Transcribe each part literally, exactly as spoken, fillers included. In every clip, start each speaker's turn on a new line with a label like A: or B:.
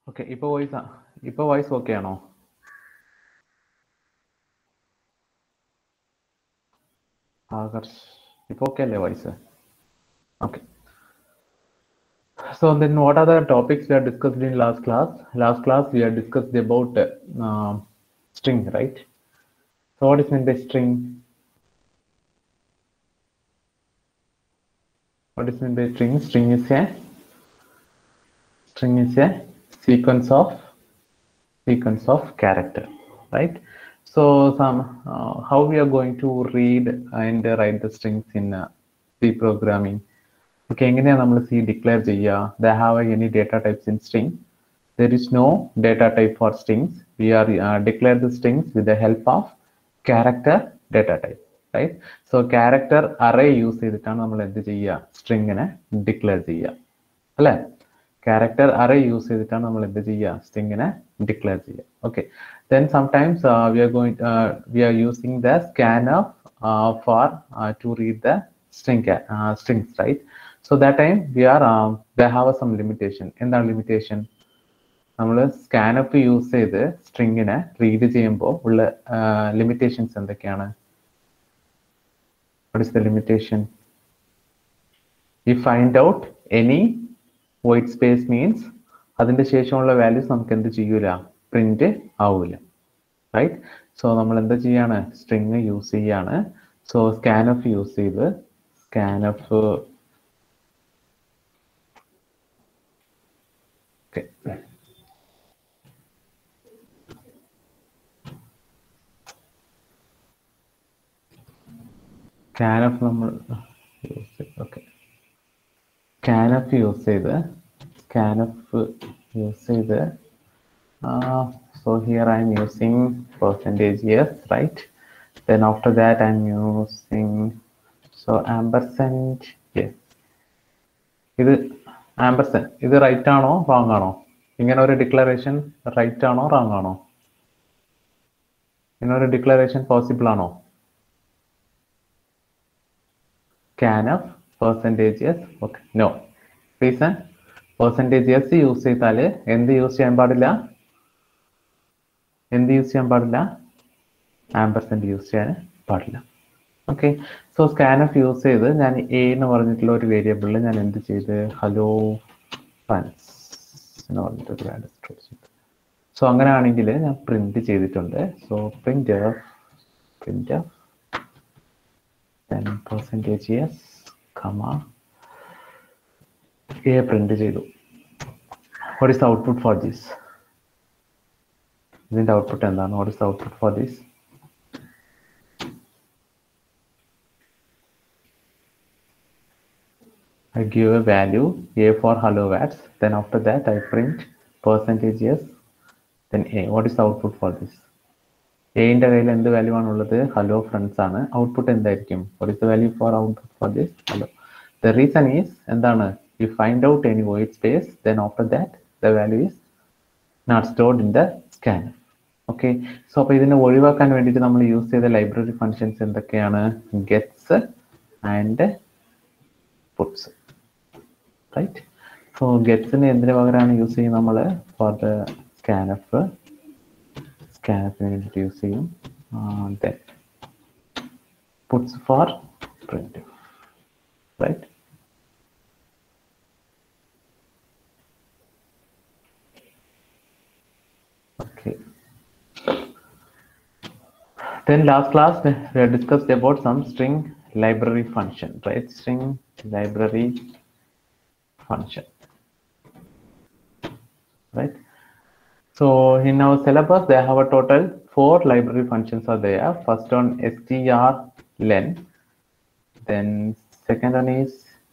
A: Okay, ഇപ്പോൾ voice ഇപ്പോൾ voice okay ആണോ? ആകർഷ് ഇപ്പോൾ ഓക്കെ അല്ലേ voice? Okay. So then what are the topics we have discussed in last class? Last class we have discussed about uh, string, right? So what is meant by string? What is meant by string? String is a string is a sequence of sequence of character, right? So some uh, how we are going to read and write the strings in uh, C programming. Okay, എങ്ങനെയാണ് നമ്മൾ C declare ചെയ്യുക? They have any data types in string? There is no data type for strings. We are uh, declare the strings with the help of character data type, right? So character array use ചെയ്തിട്ടാണ് നമ്മൾ എന്ത് ചെയ്യുക? സ്ട്രിങ്ങിനെ declare ചെയ്യുക, അല്ലേ? Character array use ചെയ്തിട്ടാണ് നമ്മൾ എന്ത് ചെയ്യുക? സ്ട്രിങ്ങിനെ ഡിക്ലെയർ ചെയ്യുക. Okay. Then sometimes uh, we are going uh, we are using the scanf uh, for uh, to read the string uh, strings, right? So that time we are um, they have some limitation. എന്താണ് limitation? നമ്മൾ സ്കാനപ്പ് use ചെയ്ത് സ്ട്രിങ്ങിനെ read ചെയ്യുമ്പോൾ ഉള്ള limitations എന്തൊക്കെയാണ്? What is the limitation? We find out any void space means അതിന്റെ ശേഷമുള്ള values നമുക്ക് എന്ത് ചെയ്യൂല? പ്രിന്റ് ആവൂല, റൈറ്റ്? സോ നമ്മൾ എന്താ ചെയ്യാണ്? സ്ട്രിങ് യൂസ് ചെയ്യാണ്. സോ സ്കാനഫ് യൂസ് ചെയ്ത് സ്കാനഫ് ഓക്കെ സ്കാനഫ് നമ്മൾ യൂസ് ചെയ്ത് ഓക്കെ സ്കാനഫ് യൂസ് ചെയ്ത് സ്കാനഫ് യൂസ് ചെയ്ത് so here I am using percentage yes, right? Then after that I am using so ampersand yes. ഇത് ampersand ഇത് right ആണോ wrong ആണോ? ഇങ്ങനെ ഒരു ഡിക്ലറേഷൻ റൈറ്റ് ആണോ റോങ് ആണോ? ഇങ്ങനെ ഒരു ഡിക്ലറേഷൻ പോസിബിൾ ആണോ? scanf percentage yes, okay, no. Reason percentage yes use ചെയ്താൽ എന്ത് യൂസ് ചെയ്യാൻ പാടില്ല? എന്ത് യൂസ് ചെയ്യാൻ പാടില്ല? ആംപർസെന്റ് യൂസ് ചെയ്യാൻ പാടില്ല. ഓക്കെ. സോ സ്കാനഫ് യൂസ് ചെയ്ത് ഞാൻ എ എന്ന് പറഞ്ഞിട്ടുള്ള ഒരു വേരിയബിളിൽ ഞാൻ എന്ത് ചെയ്ത് ഹലോ ഫ്രണ്ട്സ് എന്ന് പറഞ്ഞിട്ടൊരു വാല്യൂ സ്റ്റോർ ചെയ്തു. സോ അങ്ങനെയാണെങ്കിൽ ഞാൻ പ്രിന്റ് ചെയ്തിട്ടുണ്ട്. So print print then percentage yes comma a print ചെയ്തു. What is the output for this? ഇതിന്റെ ഔട്ട്പുട്ട് എന്താണ്? What is the output for this? I give a value a for hello words, then after that I print percentage yes, then a. What is the output for this? A ന്റെ കയ്യിൽ എന്ത് value ആണുള്ളത്? Hello friends ആണ്. Output എന്തായിരിക്കും? What is the value for output for this? Hello. The reason is എന്താണ്? We find out any void space, then after that the value is not stored in the scanner. Okay. So അപ്പോൾ ഇതിനെ ഒഴിവാക്കാൻ വേണ്ടിയിട്ട് നമ്മൾ use ചെയ്ത library functions എന്തൊക്കെയാണ്? Gets and puts, right? So ഗെറ്റ്സിന് എന്തിനു പകരമാണ് യൂസ് ചെയ്യുന്നത് നമ്മൾ? ഫോർ ദ സ്കാനഫ് സ്കാനഫിന് വേണ്ടിയിട്ട് യൂസ് ചെയ്യും. Then puts for print, right? Okay. Then last class we have discussed about some string library function, right? String library function, right? So in our syllabus they have a total four library functions are there. First one strlen, then second one is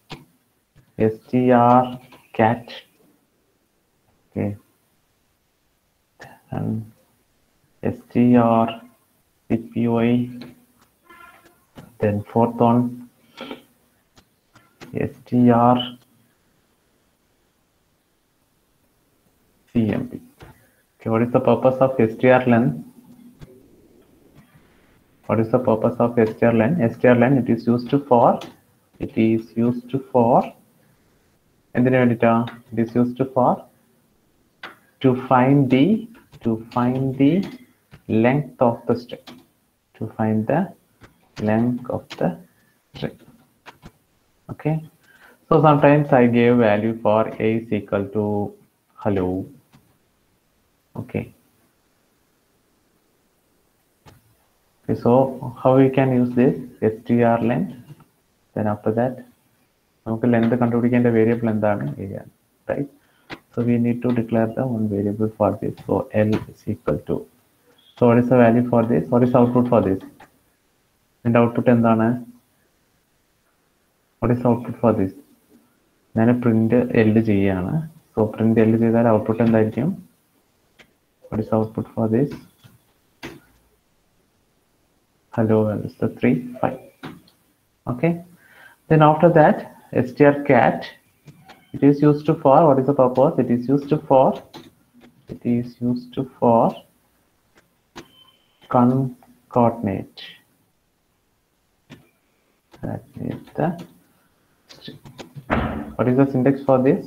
A: strcat, okay, and str cpy, then fourth one str cmp. Okay, what is the purpose of strlen? What is the purpose of strlen? Strlen it is used for it is used for എന്തിനു വേണ്ടിയിട്ടാ? It is used for to find the to find the length of the string, to find the length of the string. Okay, so sometimes I gave value for a is equal to hello. Okay, okay, so how we can use this str length, then after that നമുക്ക് length കണ്ടുപിടിക്കേണ്ട variable എന്താണ് a, right? So we need to declare the one variable for this. So L is equal to, so what is the value for this? What is output for this? And output എന്താണ്? What is output for this? ഞാൻ print L ചെയ്യാണ്. So print L ചെയ്താൽ output എന്തായിരിക്കും? What is output for this? Hello, is the three, five. Okay. Then after that, strcat, it is used for, what is the purpose? It is used for, it is used for concatenate. That is the string. What is the syntax for this?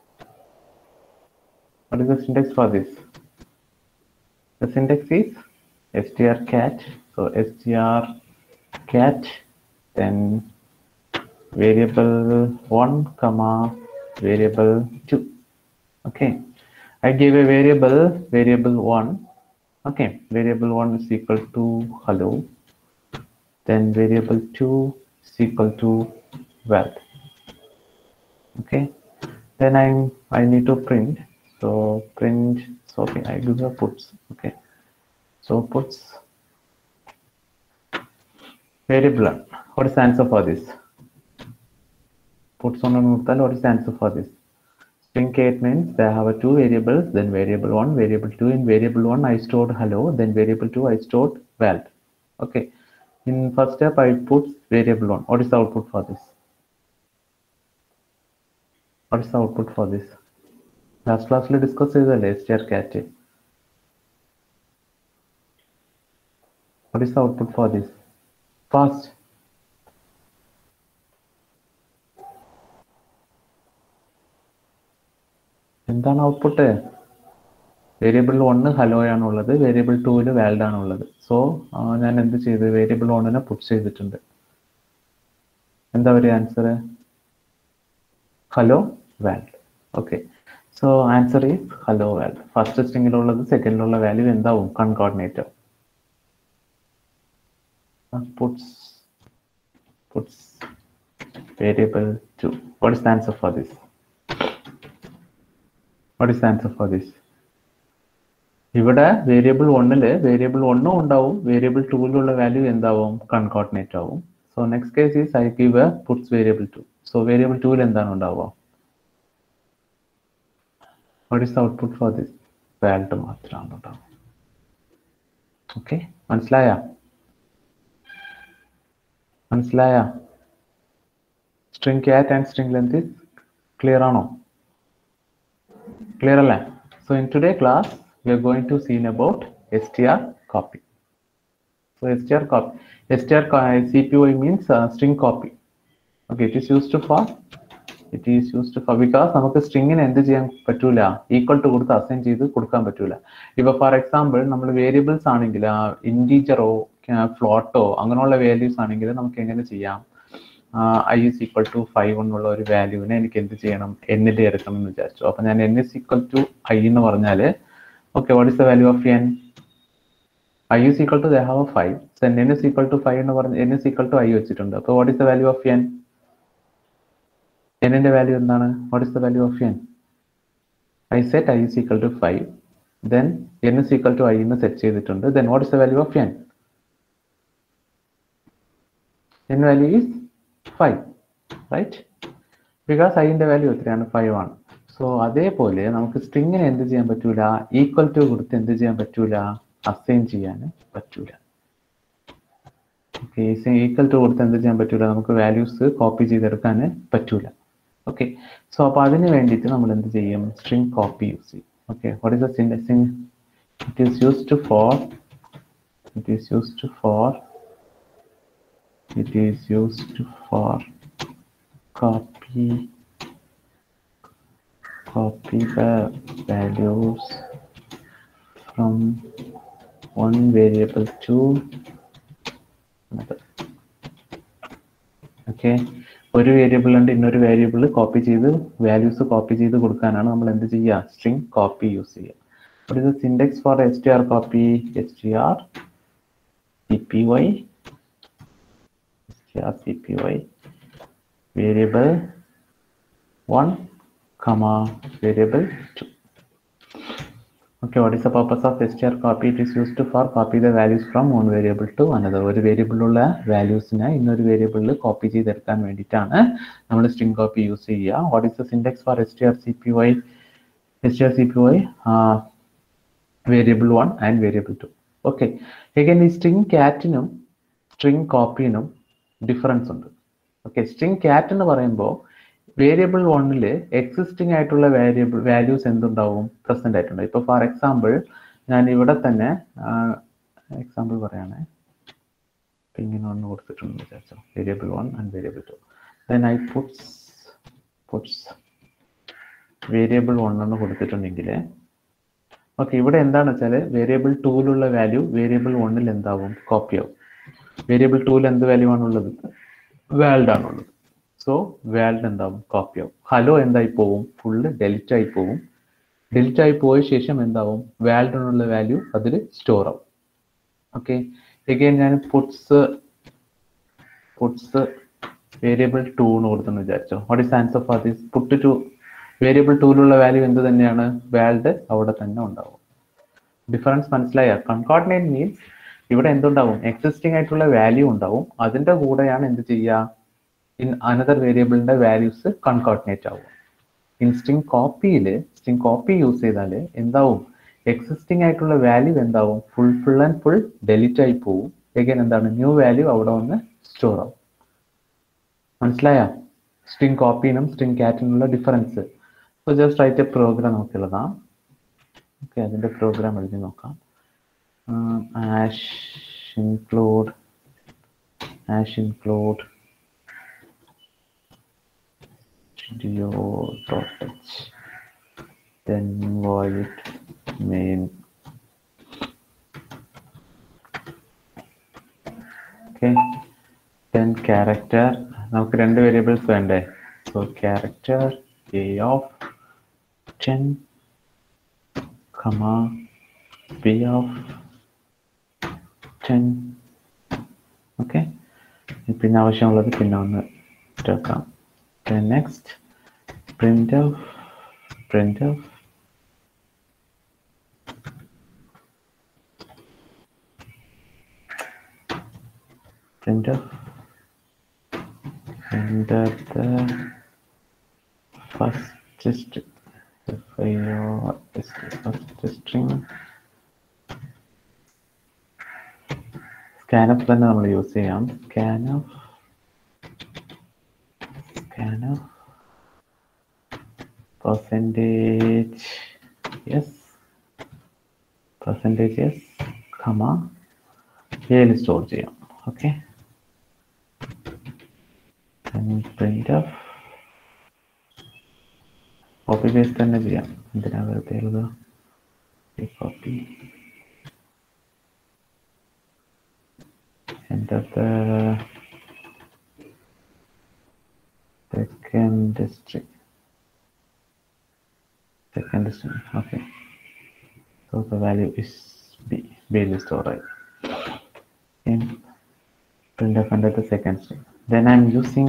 A: What is the syntax for this? The syntax is strcat. So strcat, then variable one comma variable two. Okay, I gave a variable variable one. Okay, variable one is equal to hello, then variable two is equal to wealth. Okay, then I I need to print, so print, so okay, I do the puts. Okay, so puts variable one. What is the answer for this? Puts on what is the answer for this? String cat means they have a two variables, then variable one, variable two. In variable one I stored hello, then variable two I stored wealth. Okay, in first step I put variable one. What is the output for this? What is the output for this? Last class we discussed the strcat. What is the output for this? Fast. എന്താണ് ഔട്ട്പുട്ട്? Variable ഒന്ന് hello ആണുള്ളത്, variable ടൂവിൽ world ആണുള്ളത്. So ഞാൻ എന്ത് ചെയ്തു? Variable ഒന്നിനെ പുട്ട് ചെയ്തിട്ടുണ്ട്. എന്താ പറയുക answer? Hello world. Okay, so answer is hello world. First സ്ട്രിങ്ങിലുള്ളത് സെക്കൻഡിലുള്ള വാല്യൂ എന്താവും? Concatenate. Puts puts variable two. What is the answer for this? What is the answer for this? ഇവിടെ വേരിയബിൾ ഒന്നില് variable ഒന്നും ഉണ്ടാവും, വേരിയബിൾ ടൂവിലുള്ള value എന്താവും? Concatenate ആവും. So next case is I give puts variable two. So variable ടൂവിൽ എന്താണ് ഉണ്ടാവുക? What is output for this? World മാത്രമാണ് ഉണ്ടാവുക. ഓക്കെ, മനസ്സിലായ? മനസ്സിലായ? String cat and string length clear ആണോ? Clear alla? So in today's class we are going to see about strcopy. So strcopy, str cpy means uh, string copy. Okay, it is used for, it is used for because നമുക്ക് സ്ട്രിങ്ങിന് എന്ത് ചെയ്യാൻ പറ്റൂല? Equal to കൊടുത്ത് assign ചെയ്ത് കൊടുക്കാൻ പറ്റൂല. ഇപ്പൊ for example നമ്മൾ വേരിയബിൾസ് ആണെങ്കിൽ ഇൻറ്റീജറോ ഫ്ലോട്ടോ അങ്ങനെയുള്ള വാല്യൂസ് ആണെങ്കിൽ നമുക്ക് എങ്ങനെ ചെയ്യാം? I is equal to five എന്നുള്ള ഒരു വാല്യൂവിനെ എനിക്ക് എന്ത് ചെയ്യണം? എന്നിന്റെ എടുക്കണം എന്ന് വിചാരിച്ചു. അപ്പൊ ഞാൻ N is equal to I എന്ന് പറഞ്ഞാല് okay, what is the value of N? I is equal to they have five. So N is equal to five എന്ന് പറഞ്ഞ് N is equal to I വെച്ചിട്ടുണ്ട്. അപ്പൊ what is the value of N? എന്നിന്റെ value എന്താണ്? What is the value of N? I set I is equal to five, then N is equal to I എന്ന് set ചെയ്തിട്ടുണ്ട്. Then what is the value of N? N value is five, right? Because I ന്റെ value എത്രയാണ്? Five ആണ്. So അതേപോലെ നമുക്ക് സ്ട്രിങ്ങിനെ എന്ത് ചെയ്യാൻ പറ്റൂല? ഈക്വൽ ടു കൊടുത്ത് എന്ത് ചെയ്യാൻ പറ്റൂല? അസൈൻ ചെയ്യാൻ പറ്റൂല. ഓക്കെ, ഈക്വൽ ടു കൊടുത്ത് എന്ത് ചെയ്യാൻ പറ്റൂല? നമുക്ക് വാല്യൂസ് കോപ്പി ചെയ്തെടുക്കാൻ പറ്റൂല. ഓക്കെ, സോ അപ്പൊ അതിന് വേണ്ടിയിട്ട് നമ്മൾ എന്ത് ചെയ്യും? സ്ട്രിംഗ് കോപ്പി യൂസ് ചെയ്യും. Okay, what is the syntax? It is used for it is used for it is used for copy copy the values from one variable to another. Okay, ഒരു variable ഉണ്ട് ഇന്നൊരു variable copy ചെയ്ത് values copy ചെയ്ത് കൊടുക്കാനാണ് നമ്മൾ എന്ത് ചെയ്യുക, string copy use ചെയ്യുക. What is the syntax for str copy? Str cpy str cpy variable one comma variable two. Okay, what is the purpose of str copy? It is used to for copy the values from one variable to another. ഒരു വേരിയബിളിലുള്ള വാല്യൂസിനെ ഇന്നൊരു വേരിയബിളിൽ copy ചെയ്തെടുക്കാൻ വേണ്ടിയിട്ടാണ് നമ്മൾ string copy use ചെയ്യുക. What is the syntax for strcpy? strcpy uh, variable one and variable two. Okay, again ഈ string catനും string copyനും ഡിഫറൻസ് ഉണ്ട്. ഓക്കെ, സ്ട്രിംഗ് കാറ്റ് എന്ന് പറയുമ്പോൾ വേരിയബിൾ വണ്ണിൽ എക്സിസ്റ്റിംഗ് ആയിട്ടുള്ള വേരിയബിൾ വാല്യൂസ് എന്തുണ്ടാവും, പ്രസന്റ് ആയിട്ടുണ്ട്. ഇപ്പോൾ ഫോർ എക്സാമ്പിൾ ഞാൻ ഇവിടെ തന്നെ എക്സാമ്പിൾ പറയുകയാണെ, ഇങ്ങനെ ഒന്ന് കൊടുത്തിട്ടുണ്ട് വിചാരിച്ചോ, variable one and variable two. Then I puts puts variable one എന്ന് കൊടുത്തിട്ടുണ്ടെങ്കിൽ ഓക്കെ, ഇവിടെ എന്താണെന്ന് വെച്ചാൽ വേരിയബിൾ ടൂവിലുള്ള വാല്യൂ വേരിയബിൾ വണ്ണിൽ എന്താവും, കോപ്പി ആവും. വേരിയബിൾ ടൂവിൽ എന്ത് വാല്യൂ ആണുള്ളത്, വാൽഡ് ആണുള്ളത്. സോ വാൽഡ് എന്താവും, കോപ്പി ആവും. ഹലോ എന്തായി പോവും, ഫുള്ള് ഡെലിറ്റ് ആയി പോവും. ഡെലിറ്റ് ആയി പോയ ശേഷം എന്താവും, വാൽഡ് എന്നുള്ള വാല്യൂ അതിൽ സ്റ്റോർ ആവും. ഓക്കെ, എഗെയിൻ ഞാൻ പുട്സ് പുട്സ് വേരിയബിൾ ടു എന്ന് കൊടുത്തെന്ന് വിചാരിച്ചോ. What is answer for this? Put two variable ടൂവിലുള്ള വാല്യൂ എന്ത് തന്നെയാണ്, വാൽഡ് അവിടെ തന്നെ ഉണ്ടാവും. ഡിഫറൻസ് മനസ്സിലായ? കൺകോർഡിനേറ്റ് മീൻസ് ഇവിടെ എന്തുണ്ടാവും, എക്സിസ്റ്റിംഗ് ആയിട്ടുള്ള വാല്യൂ ഉണ്ടാവും, അതിന്റെ കൂടെയാണ് എന്ത് ചെയ്യുക, ഇൻ അനദർ വേരിയബിളിന്റെ വാല്യൂസ് കൺകോർഡിനേറ്റ് ആവും. ഇൻ സ്ട്രിംഗ് കോപ്പിയിൽ സ്ട്രിംഗ് കോപ്പി യൂസ് ചെയ്താൽ എന്താവും, എക്സിസ്റ്റിംഗ് ആയിട്ടുള്ള വാല്യൂ എന്താവും, full full and full delete ആയി പോവും. എഗൈൻ എന്താണ്, ന്യൂ വാല്യൂ അവിടെ വന്ന് സ്റ്റോർ ആവും. മനസ്സിലായ? സ്ട്രിംഗ് കോപ്പിനും സ്ട്രിംഗ് കാറ്റിനുള്ള difference. So just write a program നോക്കിയുള്ളതാണ്. ഓക്കെ, അതിന്റെ പ്രോഗ്രാം എഴുതി നോക്കാം. Hash include hash include studio.h then void main. Okay, then character, നമുക്ക് രണ്ട് വേരിയബിൾസ് വേണ്ടേ. So character a of ten comma b of ten. Okay, പിന്നെ ആവശ്യമുള്ളത് പിന്നെ ഒന്ന് ചേർക്കാം. Then next printf printf printf and the first string first string scanf തന്നെ നമ്മൾ യൂസ് ചെയ്യാം. scanf scanf percentage yes percentage yes comma a store ചെയ്യാം. Okay, printf copy paste തന്നെ ചെയ്യാം. എന്തിനാ വെറുതെ എഴുതുക, copy enter the second string second string. Okay, so the value is b b is stored right in printf under the second string. Then I'm using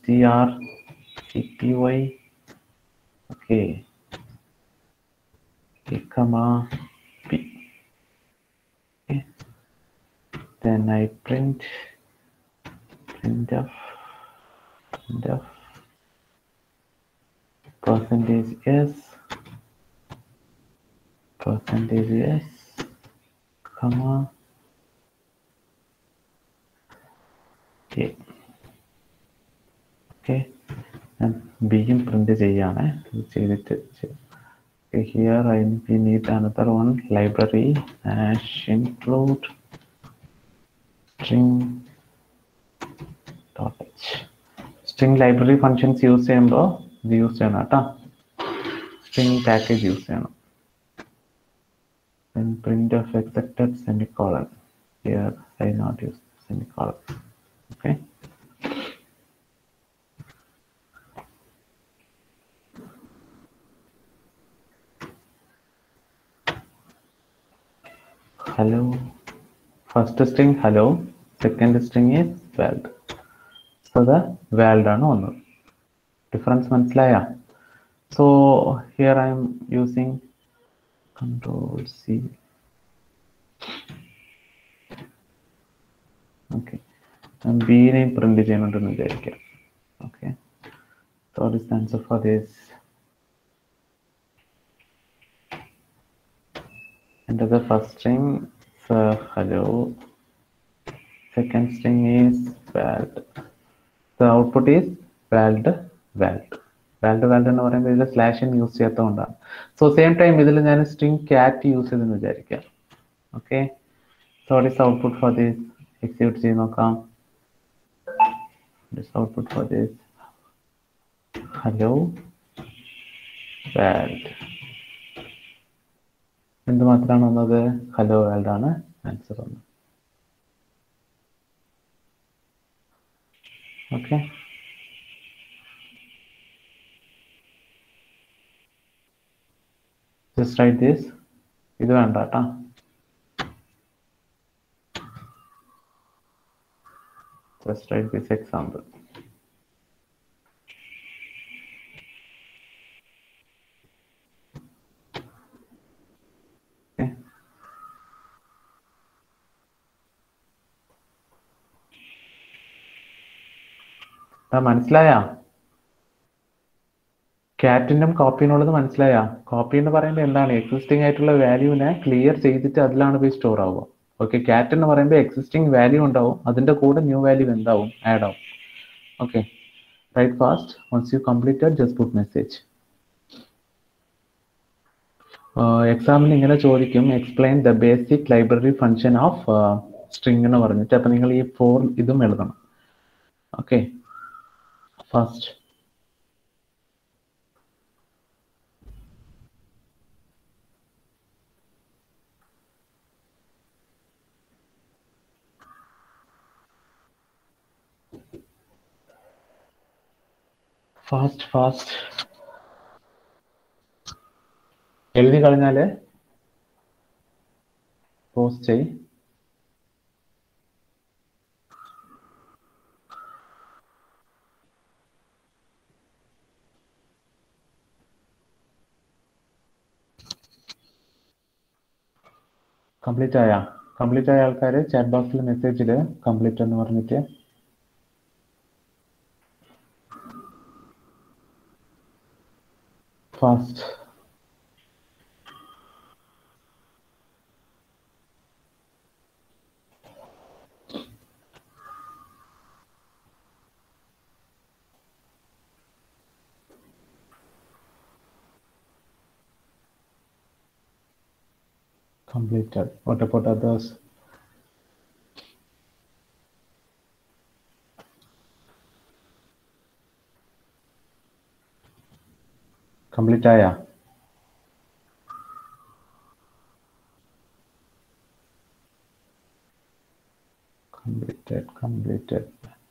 A: strcpy. Okay, a comma b. Okay, then I print printf printf percentage s percentage s comma a. Okay, and b യും print ചെയ്യാണ് ചെയ്തിട്ട്. Here I we need another one library hash include string dot h. string library functions use ചെയ്യുമ്പോൾ ഇത് use ചെയ്യണം കേട്ടോ. string package use ചെയ്യണം. then printf accepted semicolon. Here I not use semicolon. Okay. Hello. First string hello. Second string is valid. So the valid ആണ് വന്നത്. Difference മനസ്സിലായോ? So here I am using Control C. Okay. And B name print ചെയ്യുന്നുണ്ടെന്ന് വിചാരിക്കാം. Okay. So this answer for this. Enter the first string uh, hello. Second string is valid. The output is valid valid. Valid valid എന്ന് പറയുമ്പോൾ ഇതിൽ slash n use ചെയ്യാത്തതുകൊണ്ടാണ്. So same time ഇതിൽ ഞാൻ string cat use ചെയ്തെന്ന് വിചാരിക്കാം. Okay. So what is the output for this? Execute ചെയ്ത് നോക്കാം. What is the output for this? Hello valid. എന്ത് മാത്രമാണ് വന്നത്? ഹലോ വാൽഡ് ആണ് ആൻസർ വന്നത്. ഓക്കെ. Just write this. ഇത് വേണ്ട കേട്ടോ. Just write this example. Okay. മനസ്സിലായ? ക്യാറ്റിനും കോപ്പിനുള്ളത് മനസ്സിലായ? കോപ്പി എന്ന് പറയുമ്പോൾ എന്താണ്? എക്സിസ്റ്റിംഗ് ആയിട്ടുള്ള വാല്യൂവിനെ ക്ലിയർ ചെയ്തിട്ട് അതിലാണ് പോയി സ്റ്റോർ ആവുക. ഓക്കെ. ക്യാറ്റ് എന്ന് പറയുമ്പോൾ എക്സിസ്റ്റിംഗ് വാല്യൂ ഉണ്ടാവും, അതിന്റെ കൂടെ ന്യൂ വാല്യൂ എന്താവും? ആഡ് ആവും. Okay. Write fast. Once you completed just put message. എക്സാമിന് ഇങ്ങനെ ചോദിക്കും, explain the basic library function of string എന്ന് പറഞ്ഞിട്ട്. അപ്പൊ നിങ്ങൾ ഈ ഫോർ ഇതും എഴുതണം. ഓക്കെ. ഫസ്റ്റ് ഫാസ്റ്റ് ഫാസ്റ്റ് എഴുതി കളഞ്ഞാല് പോസ്റ്റ് ചെയ്. കംപ്ലീറ്റ് ആയ കംപ്ലീറ്റ് ആയ ആൾക്കാർ ചാറ്റ് ബോക്സിൽ മെസ്സേജിൽ കംപ്ലീറ്റ് എന്ന് പറഞ്ഞിട്ട് fast. Completed. What about others? Complete aya? Completed, completed.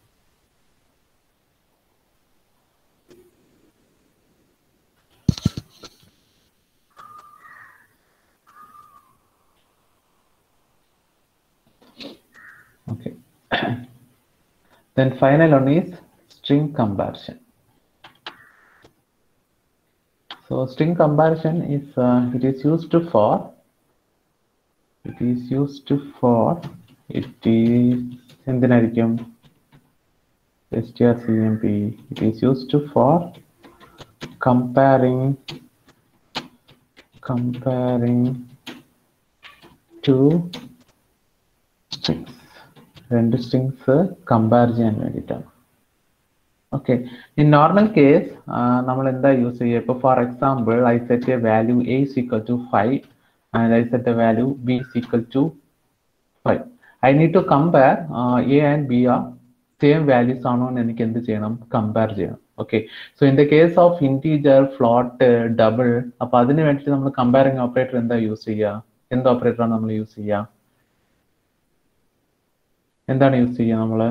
A: Okay. Then final one is string comparison. So string comparison is uh, it is used for it is used for it is എന്തിനായിരിക്കും? strcmp. It is used for comparing comparing two strings. രണ്ട് strings compare ചെയ്യാൻ വേണ്ടിയിട്ടാണ്. Okay. In normal case നമ്മൾ എന്താ use ചെയ്യുക? ഇപ്പോൾ for example I set a value a is equal to five and I set a value b is equal to five. I need to compare a and b are same values ആണോ എന്ന് എനിക്ക് എന്ത് ചെയ്യണം? Compare ചെയ്യണം. Okay. So in the case of integer, float, double, അപ്പൊ അതിന് വേണ്ടിയിട്ട് നമ്മൾ കമ്പയറിംഗ് ഓപ്പറേറ്റർ എന്താ യൂസ് ചെയ്യുക? എന്ത് ഓപ്പറേറ്റർ ആണ് നമ്മൾ യൂസ് ചെയ്യുക? എന്താണ് യൂസ് ചെയ്യുക നമ്മൾ?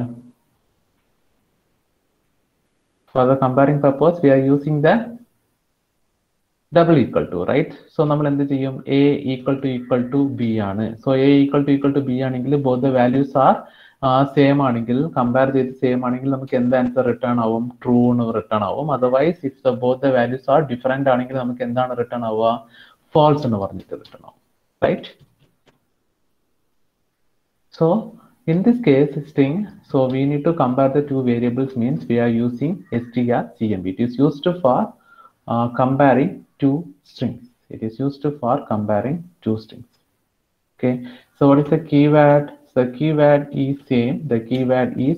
A: For the comparing purpose, we are using the double equal to, right? So നമ്മൾ എന്ത് ചെയ്യും? A equal to equal to B ആണ്. So A equal to equal to B ആണെങ്കിൽ both the values are same ആണെങ്കിൽ, compare ചെയ്ത് same ആണെങ്കിൽ നമുക്ക് എന്ത് ആൻസർ റിട്ടേൺ ആവും? ട്രൂ എന്ന് റിട്ടേൺ ആവും. Otherwise if the both the values are different ആണെങ്കിൽ നമുക്ക് എന്താണ് റിട്ടേൺ ആവുക? ഫാൾസ് എന്ന് പറഞ്ഞിട്ട് റിട്ടേൺ ആവും, right? So in this case string, so we need to compare the two variables, means we are using strcmp. It is used for uh, comparing two strings. It is used for comparing two strings. Okay, so what is the keyword? The keyword is same. The keyword is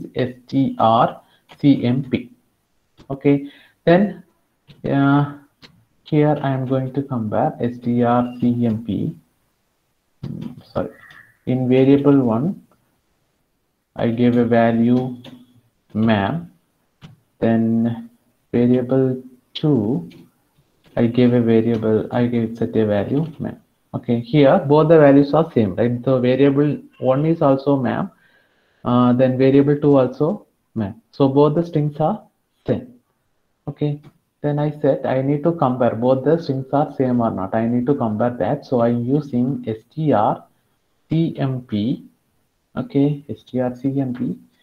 A: strcmp. Okay, then uh, here I am going to compare strcmp. Sorry, in variable one I gave a value ma'am, then variable two I gave a variable, I gave set a value ma'am. Okay, here both the values are same, right? So variable one is also ma'am, uh, then variable two also ma'am. So both the strings are same. Okay, then I said I need to compare both the strings are same or not. I need to compare that. So I'm using strcmp. Okay, strcmp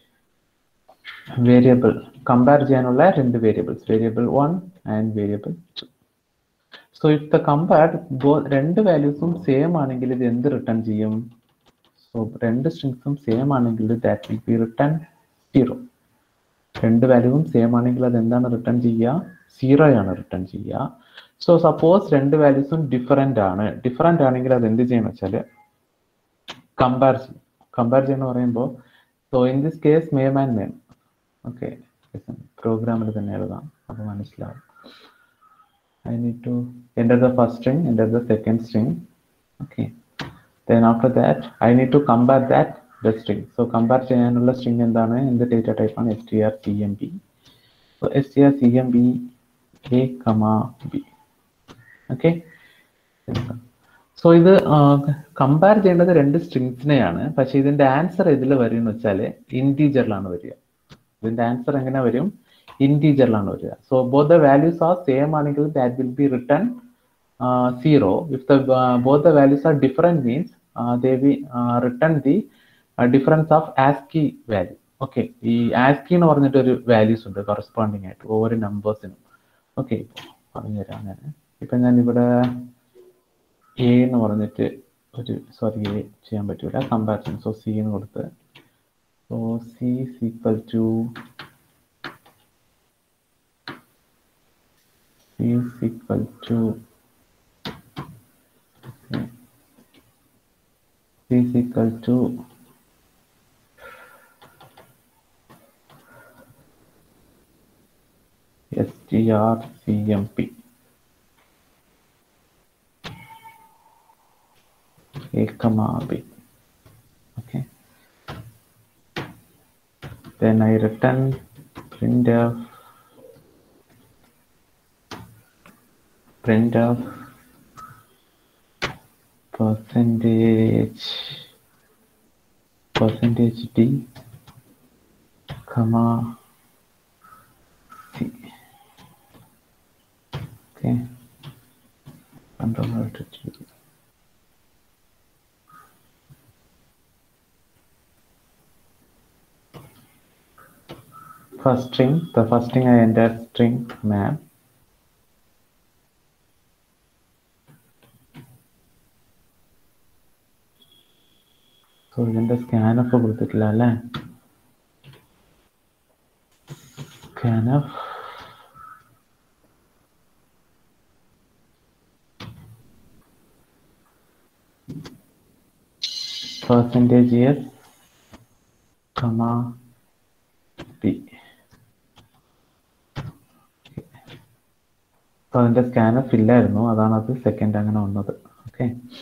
A: variable compare ചെയ്യാനുള്ള രണ്ട് variables, variable one and variable two. So if the compare both രണ്ട് valuesum same ആണെങ്കിൽ ഇത് എന്ത് return ചെയ്യും? So രണ്ട് സ്ട്രിങ്സും same ആണെങ്കിൽ that will be return zero. രണ്ട് വാല്യൂവും സെയിം ആണെങ്കിൽ അത് എന്താണ് റിട്ടേൺ ചെയ്യുക? സീറോ ആണ് റിട്ടേൺ ചെയ്യുക. സോ സപ്പോസ് രണ്ട് വാല്യൂസും ഡിഫറെന്റ് ആണ്. ഡിഫറെന്റ് ആണെങ്കിൽ അത് എന്ത് ചെയ്യണം വെച്ചാൽ കമ്പയർ ചെയ്യും. കമ്പയർ ചെയ്യുന്ന പറയുമ്പോൾ so in this case mam and mam. Okay, പ്രോഗ്രാമിൽ തന്നെ എഴുതാം, അപ്പോൾ മനസ്സിലാവും. I need to enter the first string, enter the second string. Okay, then after that I need to compare that the string. So compare ചെയ്യാനുള്ള string എന്താണ്? എന്ത് data type ആണ്? strcmp. So strcmp a comma b. Okay, so ഇത് compare ചെയ്യേണ്ടത് രണ്ട് സ്ട്രിങ്സിനെയാണ്. പക്ഷെ ഇതിന്റെ answer ഇതിൽ വരും എന്ന് വെച്ചാൽ ഇൻറ്റീജറിലാണ് വരിക. ഇതിന്റെ ആൻസർ എങ്ങനെ വരും? ഇൻറ്റീജറിലാണ് വരിക. So both the values are same ആണെങ്കിൽ that will be return zero. If the both the values are different means they will return the difference of ASCII value. Okay, ഈ ആസ്കി എന്ന് പറഞ്ഞിട്ടൊരു വാല്യൂസ് ഉണ്ട് corresponding ആയിട്ട് ഓരോ നമ്പേഴ്സിനും. Okay, പറഞ്ഞുതരാം ഞാൻ. ഇപ്പം ഞാൻ ഇവിടെ എ എന്ന് പറഞ്ഞിട്ട് ഒരു സോറി എ ചെയ്യാൻ പറ്റൂല, കമ്പാരിസൺ. സോ സി എന്ന് കൊടുത്ത്, so c equal to c equal to c equal to strcmp a comma b. Okay, then I return printf printf percentage percentage d comma c. Okay, control alt t. First string, the first string I entered string ma'am. So ഇതിന്റെ scanf കൊടുത്തിട്ടില്ല അല്ലേ? Scanf percentage yes comma p. So അതിൻ്റെ scanf ഇല്ലായിരുന്നു, അതാണ് അത് second അങ്ങനെ വന്നത്. Okay,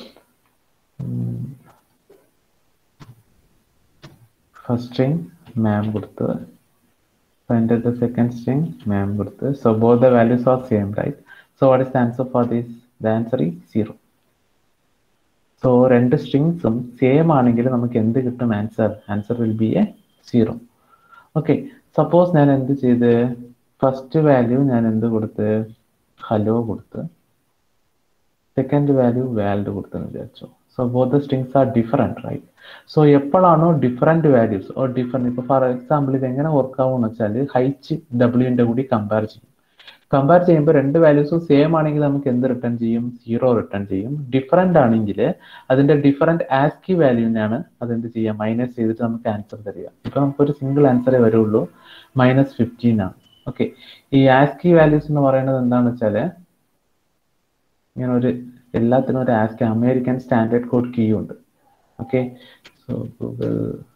A: first string മാം കൊടുത്ത്, enter the second string mam കൊടുത്ത്. So both the values are same, right? So what is the answer for this? The answer is zero. So രണ്ട് സ്ട്രിങ്സും സെയിം ആണെങ്കിൽ നമുക്ക് എന്ത് കിട്ടും? Answer answer will be a zero. Okay, suppose ഞാൻ എന്ത് ചെയ്ത് ഫസ്റ്റ് വാല്യൂ ഞാൻ എന്ത് കൊടുത്ത് ഹലോ കൊടുത്ത്, സെക്കൻഡ് വാല്യൂ വാൽഡ് കൊടുത്തെന്ന് വിചാരിച്ചു. So both the strings are different, right? So എപ്പോഴാണോ ഡിഫറെൻറ്റ് വാല്യൂസ് ഓർ ഡിഫറെൻറ്റ്, ഇപ്പോൾ ഫോർ എക്സാമ്പിൾ ഇത് എങ്ങനെ വർക്ക് ആവുമെന്ന് വെച്ചാൽ ഹൈറ്റ് ഡബ്ല്യൂൻ്റെ കൂടി കമ്പയർ ചെയ്യും. കമ്പയർ ചെയ്യുമ്പോൾ രണ്ട് വാല്യൂസും സെയിം ആണെങ്കിൽ നമുക്ക് എന്ത് റിട്ടേൺ ചെയ്യും? സീറോ റിട്ടേൺ ചെയ്യും. ഡിഫറെൻ്റ് ആണെങ്കിൽ അതിൻ്റെ ഡിഫറെൻറ്റ് ആസ്കി വാല്യൂവിനാണ് അതെന്ത് ചെയ്യുക? മൈനസ് ചെയ്തിട്ട് നമുക്ക് ആൻസർ തരിക. ഇപ്പോൾ നമുക്കൊരു സിംഗിൾ ആൻസറേ വരുള്ളൂ, മൈനസ് ഫിഫ്റ്റീൻ ആണ്. ഓക്കെ, ഈ ആസ്കി വാല്യൂസ് എന്ന് പറയുന്നത് എന്താണെന്ന് വെച്ചാൽ ഇങ്ങനെ ഒരു എല്ലാത്തിനും ഒരു ASCII American standard code key ഉണ്ട്. Okay, so Google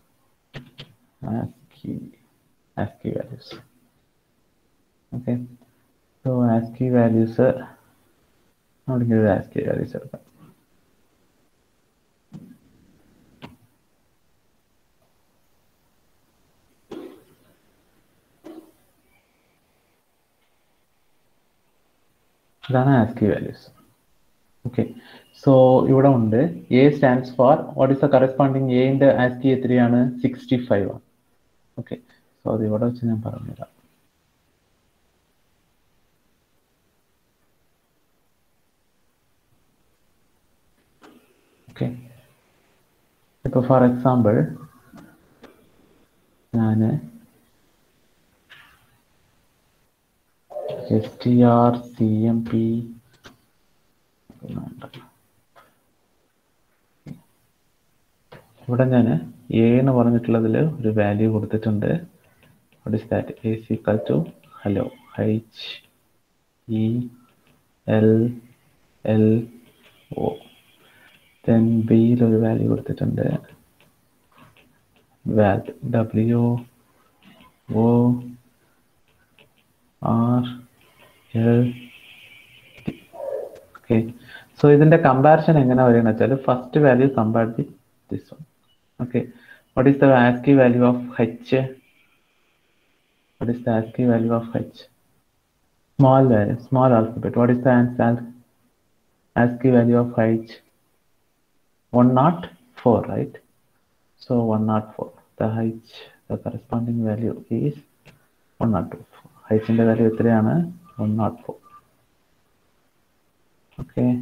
A: ASCII ASCII values. Okay, so ASCII values നമ്മളിങ്ങനെ ഒരു ആസ്കി വാല്യൂസ് എടുക്കാം. ഇതാണ് ആസ്കി വാല്യൂസ്. ഓക്കെ, സോ ഇവിടെ ഉണ്ട് a stands for what is the corresponding എന്റെ ആസ്കി എത്രയാണ്? സിക്സ്റ്റി ഫൈവ് ആണ്. ഓക്കെ, സോ അത് ഇവിടെ വെച്ച് ഞാൻ പറഞ്ഞുതരാം. ഓക്കെ, ഇപ്പോൾ ഫോർ എക്സാമ്പിൾ ഞാൻ S T R C M P ഇവിടെ ഞാൻ എ എന്ന് പറഞ്ഞിട്ടുള്ളതിൽ ഒരു വാല്യൂ കൊടുത്തിട്ടുണ്ട്. What is that? A is equal to hello, H E L L O. Then ബിയിൽ ഒരു വാല്യൂ കൊടുത്തിട്ടുണ്ട്, world, W O R L T. Okay, so ഇതിൻ്റെ കമ്പാരിസൺ എങ്ങനെ വരികയെന്ന് വെച്ചാൽ first value compared with this one. Okay, what is the ASCII value of H? What is the ASCII value of H? Small value, small alphabet. What is the answer? ASCII value of H? one oh four, right? So one oh four. The H, the corresponding value is one oh two. H in the value is one oh four. Okay.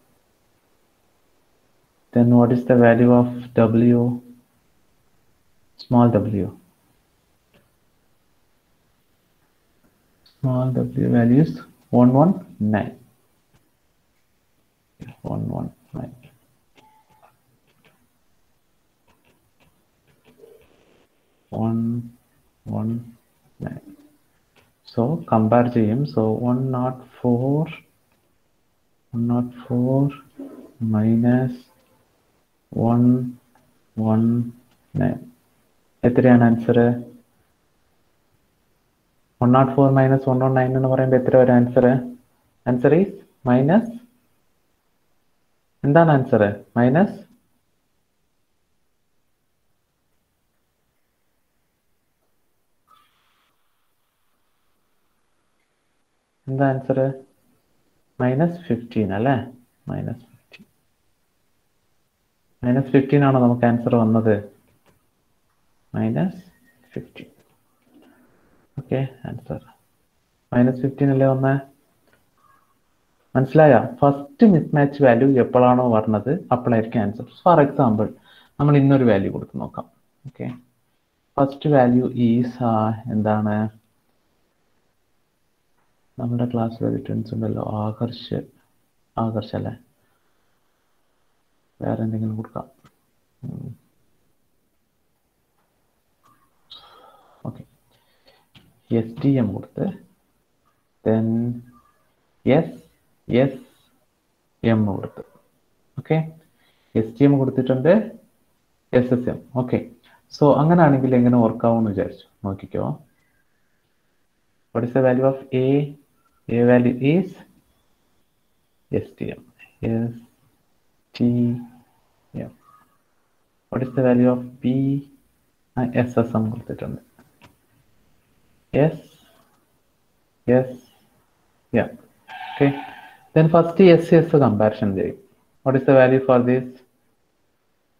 A: Then what is the value of W? Small w. Small w values one nineteen. one nineteen. one nineteen. So compare ചെയ്യും. So one oh four, one oh four minus one nineteen. എത്രയാണ് answer? one oh four minus one nineteen എന്ന് പറയുമ്പോൾ എത്ര വരും answer? Answer is minus, എന്താണ് answer? Minus എന്താ answer? Minus fifteen അല്ലേ? Minus fifteen. Minus fifteen ആണോ നമുക്ക് ആൻസർ വന്നത്? Minus fifteen. Okay, answer minus fifteen അല്ലേ വന്നേ? മനസ്സിലായ? ഫസ്റ്റ് മിസ്മാച്ച് വാല്യൂ എപ്പോഴാണോ പറഞ്ഞത് അപ്പോഴായിരിക്കും ആൻസർ. ഫോർ എക്സാമ്പിൾ നമ്മൾ ഇന്നൊരു വാല്യൂ കൊടുത്ത് നോക്കാം. ഓക്കെ, ഫസ്റ്റ് വാല്യൂ ഈസ് എന്താണ്? നമ്മുടെ ക്ലാസ്സിൽ റിട്ടേൺസ് ഉണ്ടല്ലോ, ആകർഷ് ആകർഷ് അല്ലേ? വേറെ എന്തെങ്കിലും കൊടുക്കാം. ഓക്കെ, എസ് ടി എം കൊടുത്ത് ദെൻ എസ് എസ് എം കൊടുത്ത്. ഓക്കെ, എസ് ടി എം കൊടുത്തിട്ടുണ്ട്, S S M. Okay, so അങ്ങനെയാണെങ്കിൽ എങ്ങനെ വർക്ക് ആവുമെന്ന് വിചാരിച്ചു നോക്കിക്കോ. What is the value of a? A value is S T M. S T M. What is the value of b? S S M കൊടുത്തിട്ടുണ്ട്. S S M. Okay, then first S S comparison ചെയ്യും. What is the value for this?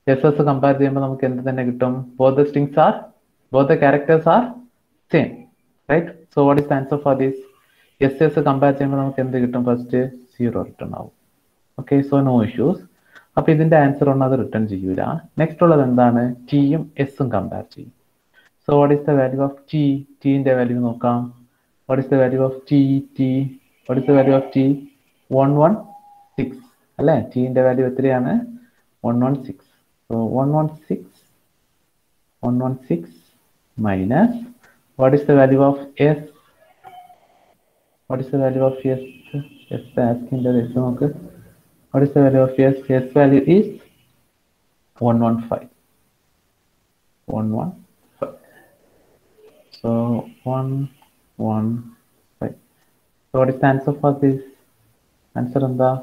A: S S compare ചെയ്യുമ്പോൾ നമുക്ക് എന്ത് തന്നെ കിട്ടും? Both the strings are, both the characters are same, right? So what is the answer for this? S S compare ചെയ്യുമ്പോൾ നമുക്ക് എന്ത് കിട്ടും? ഫസ്റ്റ് സീറോ റിട്ടേൺ ആവും. Okay, so no issues. അപ്പൊ ഇതിന്റെ ആൻസർ ഒന്നും അത് റിട്ടേൺ ചെയ്യൂല. നെക്സ്റ്റ് ഉള്ളത് എന്താണ്? ടിയും എസും കമ്പയർ ചെയ്യും. So what is the value of T? ടിന്റെ വാല്യൂ നോക്കാം. What is the value of T? T what is the value of T? One one six അല്ലേ? ടിന്റെ വാല്യൂ എത്രയാണ്? One one six. So one one six one one six minus what is the value of S? What is the value of S? S ആസ്കിന്റെ S നോക്ക്. What is the value of S? S value is one one five. one one five. So one one five. So what is the answer for this? Answer on the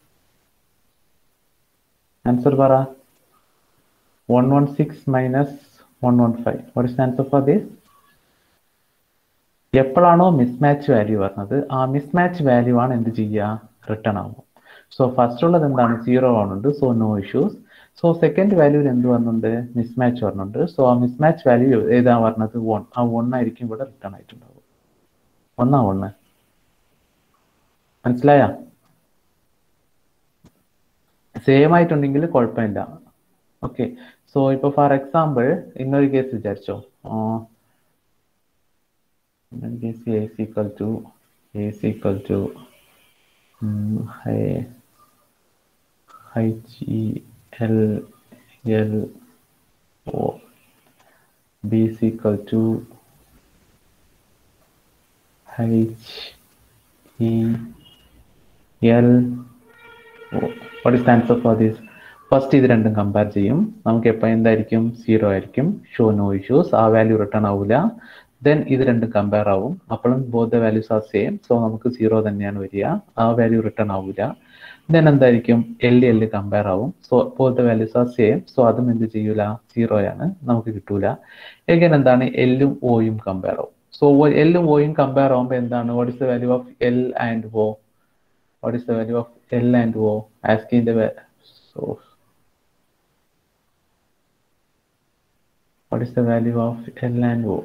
A: answer bara one one six minus one one five. What is the answer for this? എപ്പോഴാണോ mismatch value വരുന്നത് ആ mismatch value ആണ് എന്ത് ചെയ്യുക? Return ആവും. So first ഉള്ളത് എന്താണ്? Zero ആവുന്നുണ്ട്. So no issues. So second വാല്യൂവിൽ എന്ത് വരുന്നുണ്ട്? മിസ്മാച്ച് വരുന്നുണ്ട്. സോ ആ മിസ്മാച്ച് വാല്യൂ ഏതാ പറഞ്ഞത്? വൺ. ആ വൺ ആയിരിക്കും ഇവിടെ റിട്ടേൺ ആയിട്ടുണ്ടാവും. ഒന്നാ ഒന്ന്. മനസ്സിലായ? സെയിം ആയിട്ടുണ്ടെങ്കിൽ കുഴപ്പമില്ല. ഓക്കെ, സോ ഇപ്പൊ ഫോർ എക്സാമ്പിൾ ഇന്നൊരു കേസ് വിചാരിച്ചോ. Case a is equal to a is equal to H E L L O. B is equal to H E L O. What is the answer for this? First ഇത് രണ്ടും compare ചെയ്യും. നമുക്ക് എപ്പോൾ എന്തായിരിക്കും? Zero ആയിരിക്കും. So no issues. ആ value return ആവില്ല. Then ഇത് രണ്ടും കമ്പയർ ആവും. അപ്പോഴും both the values are same. So നമുക്ക് സീറോ തന്നെയാണ് വരിക. ആ വാല്യൂ റിട്ടേൺ ആവില്ല. ദെൻ എന്തായിരിക്കും? എൽ എൽ കമ്പയർ ആവും. So both the values are same. So അതും എന്ത് ചെയ്യൂല? സീറോയാണ്, നമുക്ക് കിട്ടൂല. എഗൈൻ എന്താണ്? എല്ലും ഓയും കമ്പയർ ആവും. സോ എല്ലും ഓയും കമ്പയർ ആവുമ്പോൾ എന്താണ്? What is the value of L and O? What is the value of L and O? Asking the so what is the value of L and O?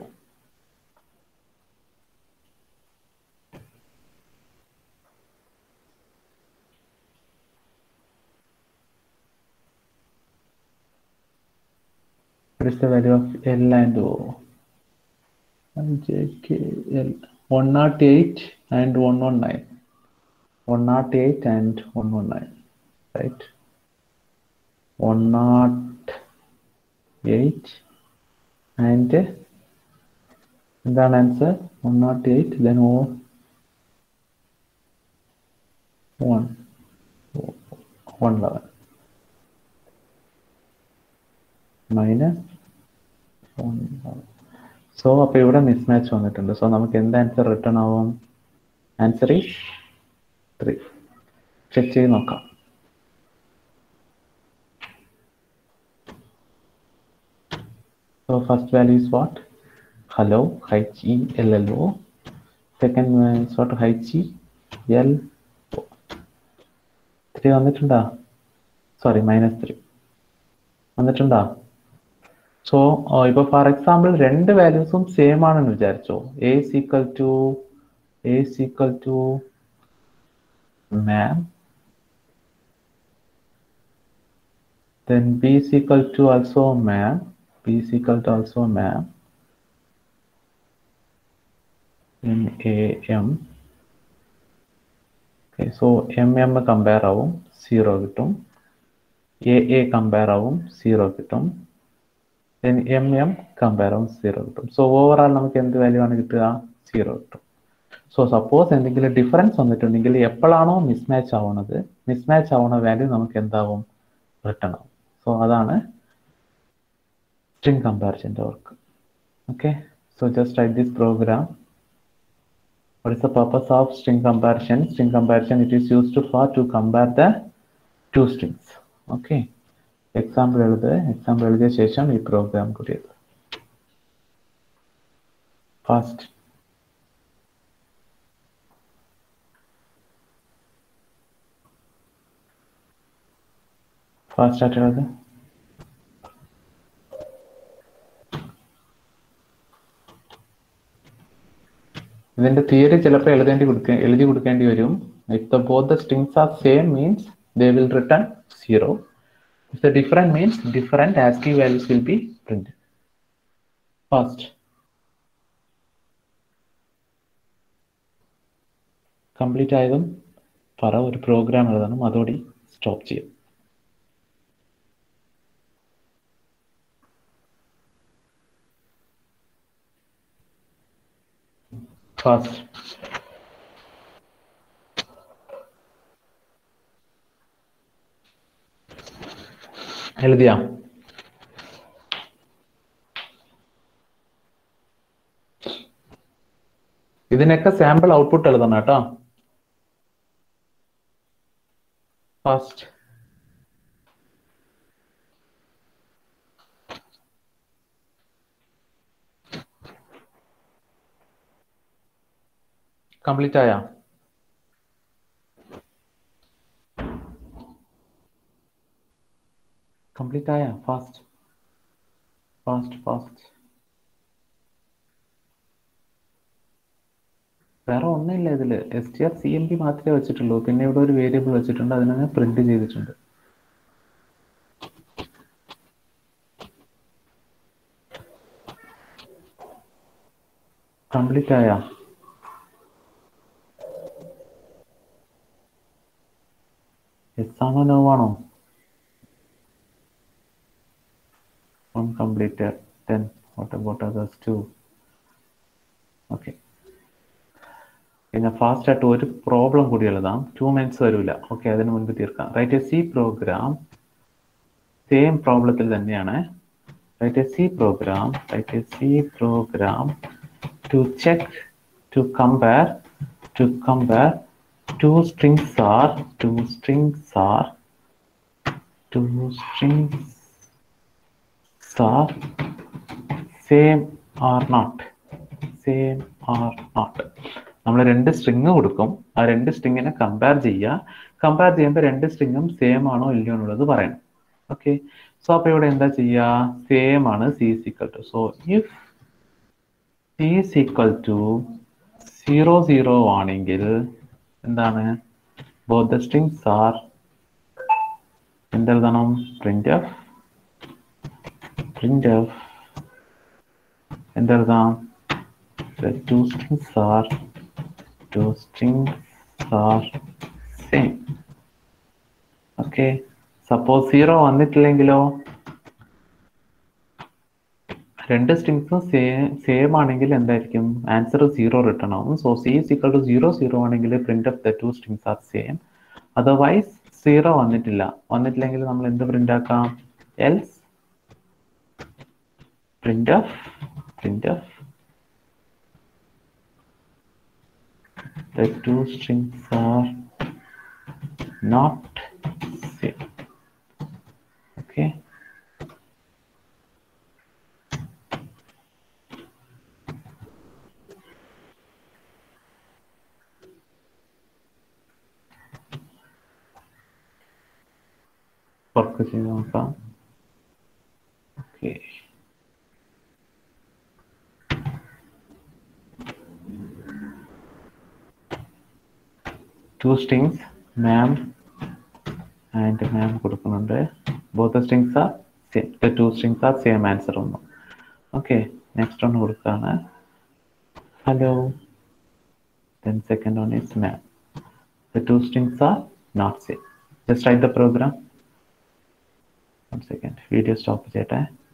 A: What is the value of L and O? J K L one oh eight and one oh nine. one oh eight and one oh nine, right? one oh eight and എന്താണ് answer? one oh eight then O one one eleven minus one eleven. So അപ്പോൾ ഇവിടെ mismatch വന്നിട്ടുണ്ട്. So നമുക്ക് എന്ത് answer return ആവും? Answer is three. Check ചെയ്ത് നോക്കാം. So first value is what? Hello, H E L L O. Second one is what? H E L O. three വന്നിട്ടുണ്ടാ? Sorry, minus three വന്നിട്ടുണ്ടാ? So ഇപ്പൊ for example രണ്ട് വാല്യൂസും same ആണെന്ന് വിചാരിച്ചോ. A is equal to A is equal to ma'am. Then B is equal to also ma'am. B is equal to also ma'am. M A M. Okay, so M M compare ആവും, സീറോ കിട്ടും. A A compare ആവും, സീറോ കിട്ടും. Then M M compare ആവും, സീറോ കിട്ടും. So overall നമുക്ക് എന്ത് വാല്യൂ ആണ് കിട്ടുക? സീറോ കിട്ടും. സോ സപ്പോസ് എന്തെങ്കിലും ഡിഫറൻസ് വന്നിട്ടുണ്ടെങ്കിൽ എപ്പോഴാണോ മിസ്മാച്ച് ആവുന്നത്, മിസ്മാച്ച് ആവുന്ന വാല്യൂ നമുക്ക് എന്താവും? റിട്ടേൺ ആവും. സോ അതാണ് string comparison work. Okay, so just write this program. What is the purpose of string comparison? String comparison, it is used for to compare the two strings. Okay, example eludhe example eludhiya shesham ee program kudiyadu fast. fast start eludhe ഇതിന്റെ theory ചിലപ്പോൾ എഴുതേണ്ടി കൊടുക്ക എഴുതി കൊടുക്കേണ്ടി വരും. If the both the strings are same means they will return zero. If the different means different ASCII values will be printed. First, complete ആയതും പറ ഒരു പ്രോഗ്രാം എഴുതണം, അതോടെ സ്റ്റോപ്പ് ചെയ്യും. ഫസ്റ്റ് എഴുതിയ ഇതിനൊക്കെ സാമ്പിൾ ഔട്ട്പുട്ട് എഴുതണം കേട്ടോ. ഫസ്റ്റ് കംപ്ലീറ്റ് ആയ കംപ്ലീറ്റ് ആയ ഫാസ്റ്റ് ഫാസ്റ്റ് ഫാസ്റ്റ് വേറെ ഒന്നുമില്ല ഇതില്. S T R C M P മാത്രമേ വെച്ചിട്ടുള്ളൂ. പിന്നെ ഇവിടെ ഒരു വേരിയബിൾ വെച്ചിട്ടുണ്ട്, അതിനെ പ്രിന്റ് ചെയ്തിട്ടുണ്ട്. കംപ്ലീറ്റ് ആയ എസ് ആണോ നോ ആണോ? one completed, ten what about others two? Okay, പിന്നെ ഫാസ്റ്റ് ആയിട്ട് ഒരു പ്രോബ്ലം കൂടി എഴുതാം. ടു മിനിറ്റ്സ് വരില്ല. ഓക്കെ, അതിന് മുൻപ് തീർക്കാം. Write a C program, same പ്രോബ്ലത്തിൽ തന്നെയാണ്. Write a C program write a C program to check to compare to compare two strings are two strings are two strings are same or not same or not. നമ്മൾ രണ്ട് string കൊടുക്കും, ആ രണ്ട് സ്ട്രിങ്ങിനെ compare ചെയ്യുക. Compare ചെയ്യുമ്പോൾ രണ്ട് സ്ട്രിങ്ങും same ആണോ ഇല്ലയോ എന്നുള്ളത് പറയണം. ഓക്കെ, സോ അപ്പൊ ഇവിടെ എന്താ ചെയ്യുക? സെയിം ആണ്, C is equal to. So if C is equal to zero zero ആണെങ്കിൽ എന്താണ്? both the strings are എന്തെഴുതണം? printf printf എന്തെഴുതാം? the two strings are two strings are same. okay, suppose zero വന്നിട്ടില്ലെങ്കിലോ? രണ്ട് സ്ട്രിങ്സും same same ആണെങ്കിൽ എന്തായിരിക്കും? Answer zero return ആവും. So C is equal to zero zero ആണെങ്കിൽ print of the two strings are same. Otherwise zero വന്നിട്ടില്ല വന്നിട്ടില്ലെങ്കിൽ നമ്മൾ എന്ത് പ്രിന്റ് ആക്കാം? Else print of print of the two strings are not same. okay, work ചെയ്ത് നോക്കാം. Okay, two strings mam and mam കൊടുക്കുന്നുണ്ട്. both the strings are same, the two strings are same answer ഒന്നും. Okay, next ഒന്ന് കൊടുക്കുകയാണ്. Hello, then second one is ma'am. The two strings are not same. Just write the program. One second, video stop ചെയ്യട്ടെ.